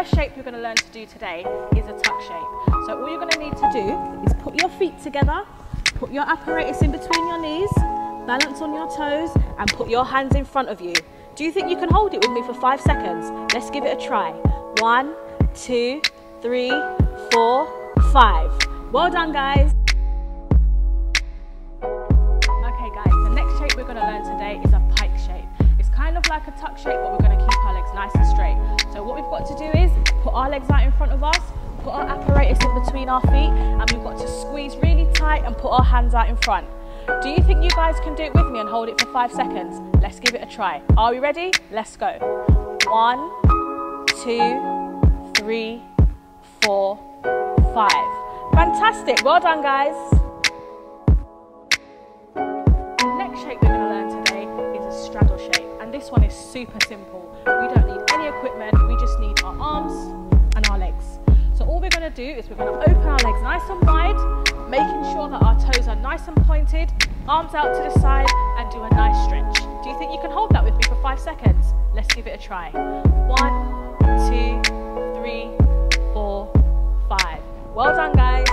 first shape you're going to learn to do today is a tuck shape. So all you're going to need to do is put your feet together, put your apparatus in between your knees, balance on your toes and put your hands in front of you. Do you think you can hold it with me for 5 seconds? Let's give it a try. 1, 2, 3, 4, 5. Well done, guys. Okay guys, the next shape we're going to learn today is a pike shape. It's kind of like a tuck shape, but we're going to keep our legs nice and straight. So what we've got to do is put our legs out in front of us, put our apparatus in between our feet, and we've got to squeeze really tight and put our hands out in front. Do you think you guys can do it with me and hold it for 5 seconds? Let's give it a try. Are we ready? Let's go. 1, 2, 3, 4, 5. Fantastic. Well done, guys. The next shape we're going to learn today is a straddle shape. And this one is super simple. We don't need any equipment. We just need our arms and our legs. So all we're going to do is we're going to open our legs nice and wide, making sure that our toes are nice and pointed, arms out to the side, and do a nice stretch. Do you think you can hold that with me for 5 seconds? Let's give it a try. 1, 2, 3, 4, 5. Well done, guys.